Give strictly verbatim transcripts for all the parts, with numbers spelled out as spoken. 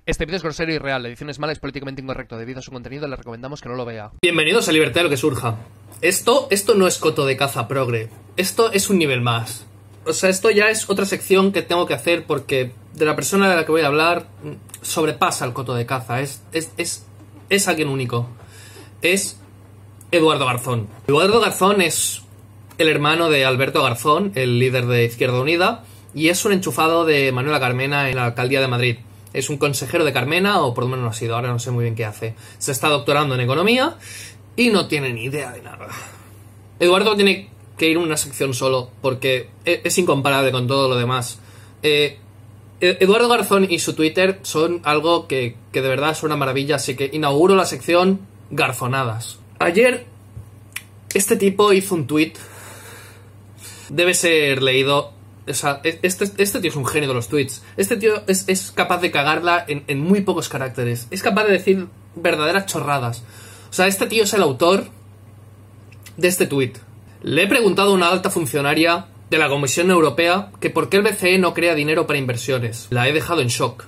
Este vídeo es grosero y real, la edición es mala, es políticamente incorrecto. Debido a su contenido le recomendamos que no lo vea. Bienvenidos a Libertad de lo que surja. Esto, esto no es coto de caza progre. Esto es un nivel más. O sea, esto ya es otra sección que tengo que hacer porque de la persona de la que voy a hablar sobrepasa el coto de caza. Es, es, es, es alguien único. Es Eduardo Garzón. Eduardo Garzón es el hermano de Alberto Garzón, el líder de Izquierda Unida, y es un enchufado de Manuela Carmena en la alcaldía de Madrid. Es un consejero de Carmena, o por lo menos no ha sido, ahora no sé muy bien qué hace. Se está doctorando en economía y no tiene ni idea de nada. Eduardo tiene que ir a una sección solo, porque es incomparable con todo lo demás. Eh, Eduardo Garzón y su Twitter son algo que, que de verdad es una maravilla, así que inauguro la sección Garzonadas. Ayer este tipo hizo un tweet, debe ser leído. O sea, este, este tío es un genio de los tweets. Este tío es, es capaz de cagarla en, en muy pocos caracteres. Es capaz de decir verdaderas chorradas. O sea, este tío es el autor de este tweet. Le he preguntado a una alta funcionaria de la Comisión Europea que por qué el B C E no crea dinero para inversiones. La he dejado en shock.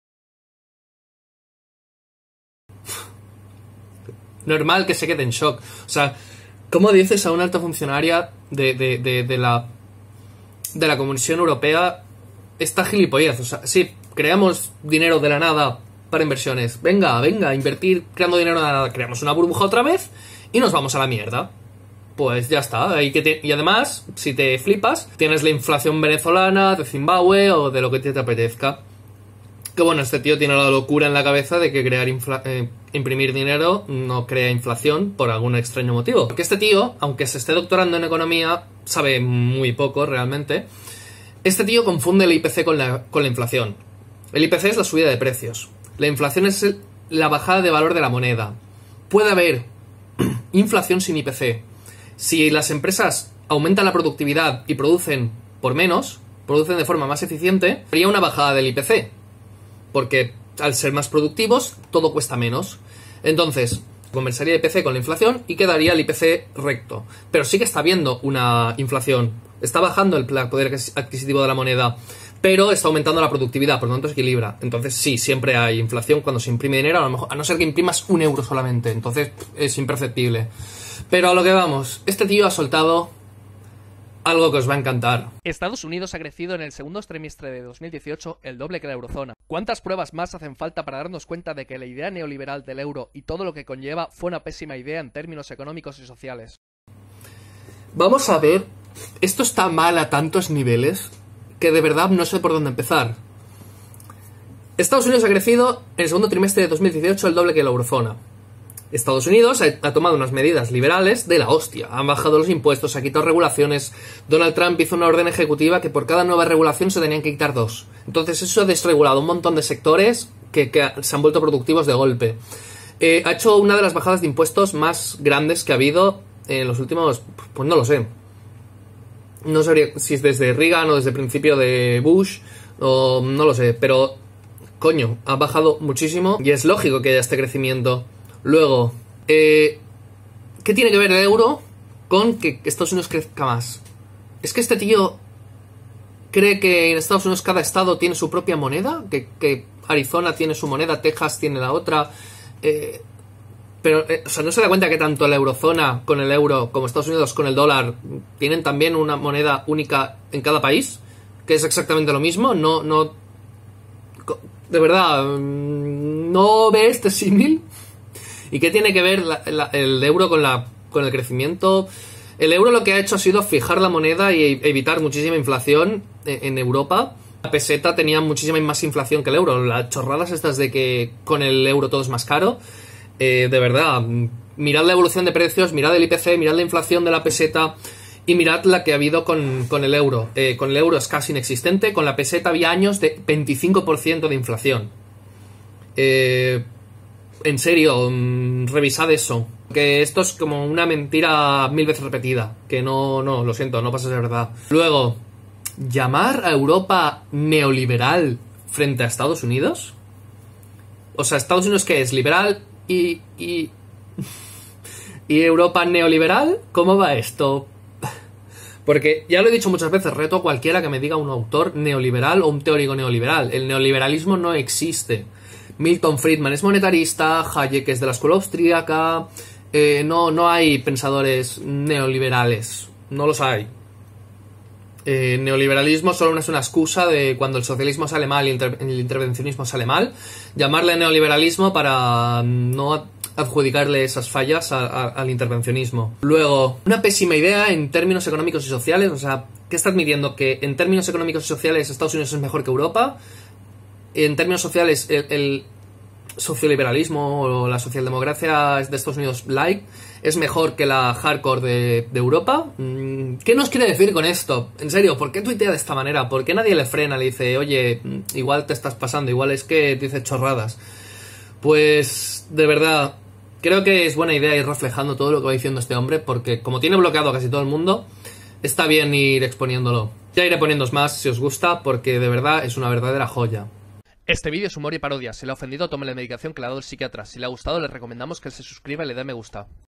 Normal que se quede en shock. O sea, ¿cómo dices a una alta funcionaria de, de, de, de la... de la Comisión Europea esta gilipollez? O sea, sí, creamos dinero de la nada para inversiones. Venga, venga, invertir creando dinero de la nada. Creamos una burbuja otra vez y nos vamos a la mierda. Pues ya está. Hay que te... Y además, si te flipas, tienes la inflación venezolana, de Zimbabue o de lo que te apetezca. Que bueno, este tío tiene la locura en la cabeza de que crear infla... eh, imprimir dinero no crea inflación por algún extraño motivo. Porque este tío, aunque se esté doctorando en economía, sabe muy poco realmente. Este tío confunde el I P C con la, con la inflación. El I P C es la subida de precios. La inflación es el, la bajada de valor de la moneda. Puede haber inflación sin I P C. Si las empresas aumentan la productividad y producen por menos, producen de forma más eficiente, habría una bajada del I P C. Porque al ser más productivos, todo cuesta menos. Entonces, conversaría el I P C con la inflación y quedaría el I P C recto. Pero sí que está habiendo una inflación. Está bajando el poder adquisitivo de la moneda, pero está aumentando la productividad, por lo tanto se equilibra. Entonces sí, siempre hay inflación cuando se imprime dinero, a lo mejor, a no ser que imprimas un euro solamente. Entonces es imperceptible. Pero a lo que vamos, este tío ha soltado algo que os va a encantar. Estados Unidos ha crecido en el segundo trimestre de dos mil dieciocho el doble que la eurozona. ¿Cuántas pruebas más hacen falta para darnos cuenta de que la idea neoliberal del euro y todo lo que conlleva fue una pésima idea en términos económicos y sociales? Vamos a ver, esto está mal a tantos niveles que de verdad no sé por dónde empezar. Estados Unidos ha crecido en el segundo trimestre de dos mil dieciocho el doble que la eurozona. Estados Unidos ha, ha tomado unas medidas liberales de la hostia. Han bajado los impuestos, ha quitado regulaciones. Donald Trump hizo una orden ejecutiva que por cada nueva regulación se tenían que quitar dos. Entonces eso ha desregulado un montón de sectores que, que se han vuelto productivos de golpe. Eh, ha hecho una de las bajadas de impuestos más grandes que ha habido en los últimos... Pues no lo sé. No sabría si es desde Reagan o desde el principio de Bush, o no lo sé. Pero, coño, ha bajado muchísimo y es lógico que haya este crecimiento. Luego, eh, ¿qué tiene que ver el euro con que Estados Unidos crezca más? ¿Es que este tío cree que en Estados Unidos cada estado tiene su propia moneda? ¿Que, que Arizona tiene su moneda, Texas tiene la otra? Eh, pero, eh, o sea, ¿no se da cuenta que tanto la eurozona con el euro como Estados Unidos con el dólar tienen también una moneda única en cada país? ¿Que es exactamente lo mismo? No, no... De verdad, ¿no ve este símil? ¿Y qué tiene que ver la, la, el euro con, la, con el crecimiento? El euro lo que ha hecho ha sido fijar la moneda y evitar muchísima inflación en, en Europa. La peseta tenía muchísima más inflación que el euro. Las chorradas estas de que con el euro todo es más caro. Eh, de verdad, mirad la evolución de precios, mirad el I P C, mirad la inflación de la peseta y mirad la que ha habido con, con el euro. Eh, con el euro es casi inexistente. Con la peseta había años de veinticinco por ciento de inflación. Eh... En serio, mmm, revisad eso. Que esto es como una mentira mil veces repetida. Que no, no, lo siento, no pasa de verdad. Luego, ¿llamar a Europa neoliberal frente a Estados Unidos? O sea, ¿Estados Unidos qué es? ¿Liberal y... y... y Europa neoliberal? ¿Cómo va esto? Porque, ya lo he dicho muchas veces, reto a cualquiera que me diga un autor neoliberal o un teórico neoliberal. El neoliberalismo no existe. Milton Friedman es monetarista, Hayek es de la escuela austríaca, eh, no, no hay pensadores neoliberales, no los hay. Eh, neoliberalismo solo es una excusa de cuando el socialismo sale mal y inter el intervencionismo sale mal, llamarle neoliberalismo para no adjudicarle esas fallas a, a, al intervencionismo. Luego, una pésima idea en términos económicos y sociales, o sea, ¿qué está admitiendo? Que en términos económicos y sociales Estados Unidos es mejor que Europa. En términos sociales, el, el socioliberalismo o la socialdemocracia de Estados Unidos light es mejor que la hardcore de, de Europa. ¿Qué nos quiere decir con esto? En serio, ¿por qué tuitea de esta manera? ¿Por qué nadie le frena? Le dice, oye, igual te estás pasando, igual es que dice chorradas. Pues, de verdad, creo que es buena idea ir reflejando todo lo que va diciendo este hombre, porque como tiene bloqueado a casi todo el mundo, está bien ir exponiéndolo. Ya iré poniéndoos más si os gusta, porque de verdad es una verdadera joya. Este vídeo es humor y parodia. Si le ha ofendido, tome la medicación que le ha dado el psiquiatra. Si le ha gustado, le recomendamos que se suscriba y le dé me gusta.